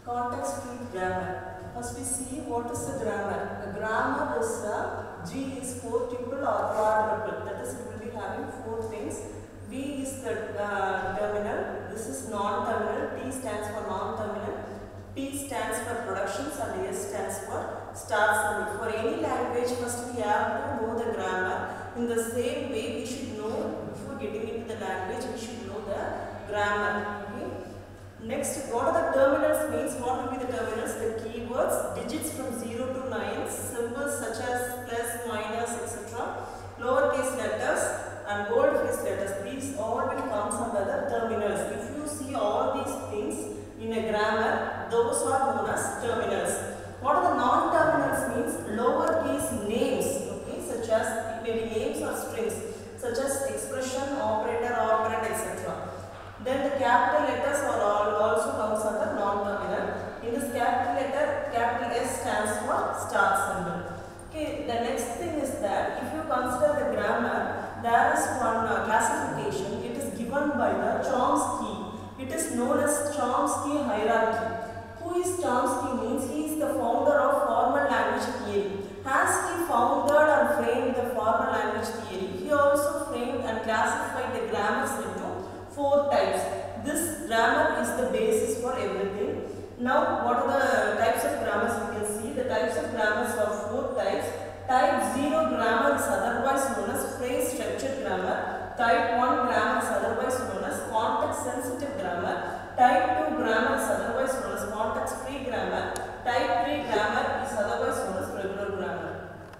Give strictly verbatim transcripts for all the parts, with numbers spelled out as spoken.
Context-free grammar. First we see what is a grammar. A grammar is a G is four tuple or quadruple. That is, it will be having four things. V is the uh, terminal. This is non-terminal. T stands for non-terminal. P stands for productions and S stands for start summary. For any language, first we have to know the grammar. In the same way, we should know, before getting into the language, we should know the grammar. Okay. Next, what are the terminals means? What will be the terminals? The keywords, digits from zero to nine, symbols such as plus, minus, et cetera. Lowercase letters and boldface letters. These all will come under the terminals. If you see all these things in a grammar, those are known as terminals. What are the non-terminals means? Lowercase names, okay, such as maybe names or strings, such as expression, operator, operand, et cetera. Then the capital letters are all also comes under non-terminal. In this capital letter, capital S stands for start symbol. Okay, the next thing is that if you consider the grammar, there is one uh, classification. It is given by the Chomsky. It is known as Chomsky hierarchy. Who is Chomsky means? He is the founder of formal language theory. As he founded and framed the formal language theory, he also framed and classified the grammars into four types. This grammar is the basis for everything. Now, what are the types of grammars we can see? The types of grammars are four types. Type zero grammar is otherwise known as phrase structured grammar. Type one grammar is otherwise known as context sensitive grammar. Type two grammar is otherwise known as context free grammar. Type three grammar is otherwise known as regular grammar.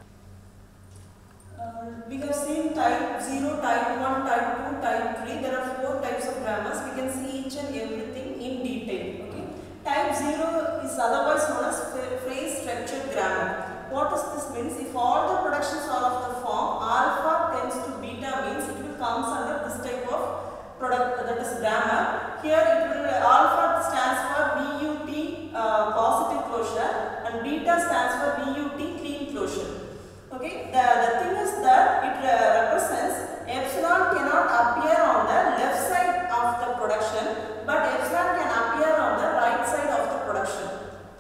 Uh, we have seen type zero, type one, type two, type three. There are four types of grammars. We can see each and everything in detail. Okay. Type zero is otherwise known as phrase structured grammar. What does this mean? If all the productions are of the form alpha tends to beta means it will comes under this type of product, that is grammar. Here it will alpha stands for V U T uh, positive closure and beta stands for V U T clean closure. Okay, the, the thing is that it uh, represents epsilon cannot appear on the left side of the production, but epsilon can appear on the right side of the production.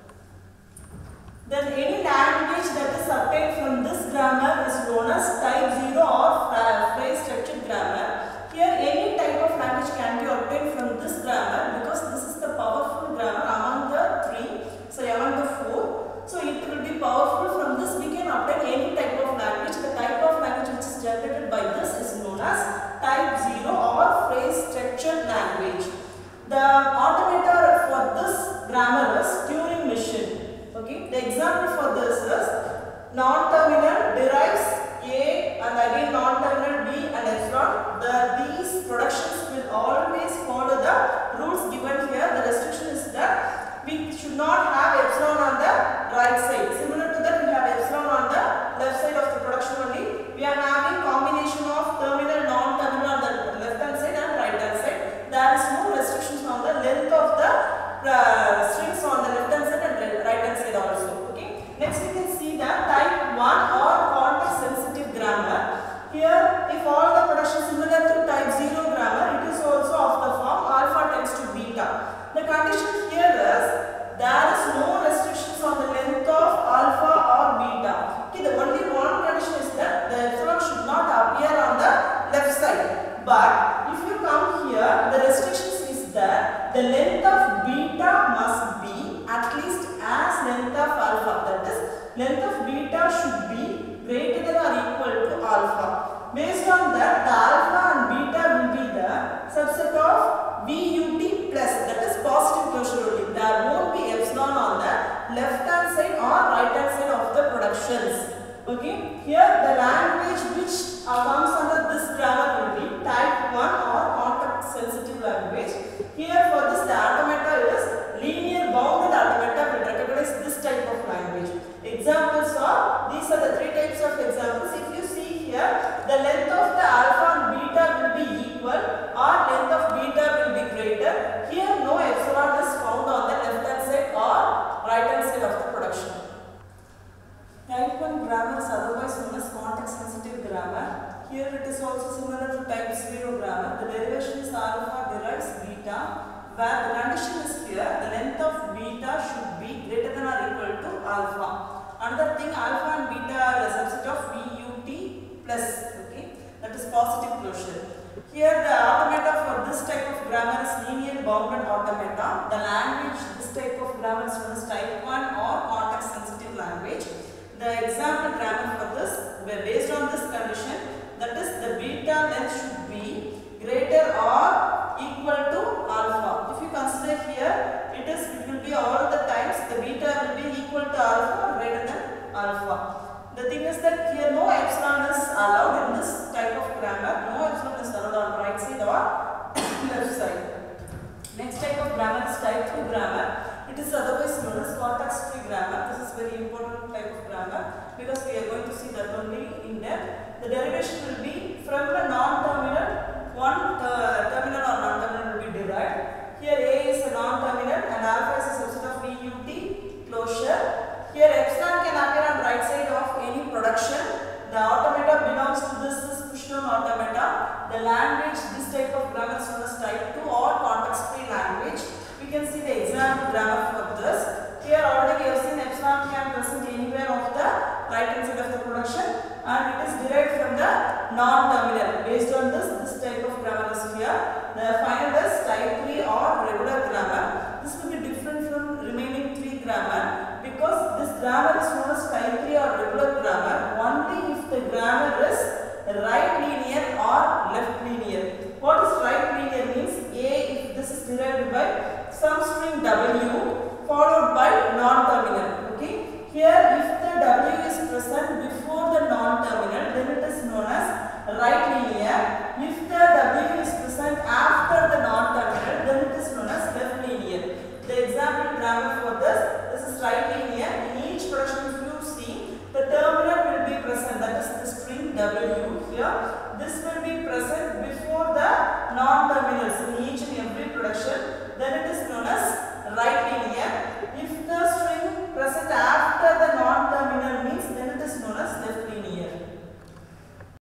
Then any language that is obtained from this grammar is known as type zero or phrase structured grammar. Here any type of language can be obtained from this grammar because this is the powerful grammar among the three, so among the four. So it will be powerful. From this we can obtain any type of language. The type of language which is generated by this is known as type zero or phrase structured language. The automator for this grammar is Turing machine. Okay, the example for this is non-terminal derives A and again non-terminal B and epsilon. The, these productions will always follow the rules given here. The restriction is that we should not have epsilon on the right side. Similar to that, we have epsilon on the left side of the production only. We are having combination of terminal, non-terminal on the left hand side and right hand side. There is no restrictions on the length of the uh, strings on the left hand side and right hand side also. Okay. Next we can see that type one or context sensitive grammar. Here if all the production similar to type zero grammar, it is also of the form alpha tends to beta. The condition here is there is no restrictions on the length of alpha or beta. Okay, the only one condition is that the epsilon should not appear on the left side. But if you come here, the restrictions is that the length of beta must be at least as length of alpha. That is, length of beta should be greater than or equal to alpha. Based on that, the alpha and beta will be the subset of V U T plus, that is positive closure only. There won't be epsilon on the left hand side or right hand side of the productions. Okay, here the language which uh, comes under this grammar will be type one or context sensitive language. Here for this the automata is linear bounded automata will recognize this type of language. Examples are, these are the three types of examples. If you see here, the length of the alpha and beta will be equal or length of beta will be greater. Here no epsilon is found on the left hand side or right hand side of the production. Type one grammar is otherwise known as context sensitive grammar. Here it is also similar to type zero grammar. The derivation is alpha derives beta, where the condition is here, the length of beta should be greater than or equal to alpha. Another thing, alpha and beta are a subset of V U T plus, okay, that is positive closure. Here the automata for this type of grammar is linear bounded automata. The language, this type of grammar is known as type one or context sensitive language. The example grammar for this, based on this condition, that is the beta length should be greater or equal to alpha. If you consider here, it is it will be all the times the beta will be equal to alpha or greater than alpha. The thing is that here no epsilon is allowed in this type of grammar. No epsilon is allowed on right side or left side. Next type of grammar is type two grammar. It is otherwise known as context free grammar. This is very important type of grammar because we are going to see that only in depth. The derivation will be from the non-terminal. One uh, terminal or non-terminal will be derived. Here A is a non-terminal and alpha is a subset of V U T closure. Here epsilon can appear on right side of any production. The automata belongs to this is push-down automata. The language, this type of grammar is known as type two or context-free language. We can see the example grammar for this. Here already we have seen epsilon can present anywhere of the right hand side of the production and it is derived from the non-terminal. Based on this, this type of grammar is here. The final is type three or regular grammar. This will be different from remaining three grammar because this grammar is known as type three or regular grammar only if the grammar is right linear or left linear. What is right linear means? A, if this is derived by some string W followed by non-terminal. Okay. Here if the W is present before the non-terminal, then it is known as right linear. If the W is present after the non-terminal, then it is known as left linear. The example grammar for this, this is right linear. In each production if you see, the terminal will be present, that is the string W here. This will be present before the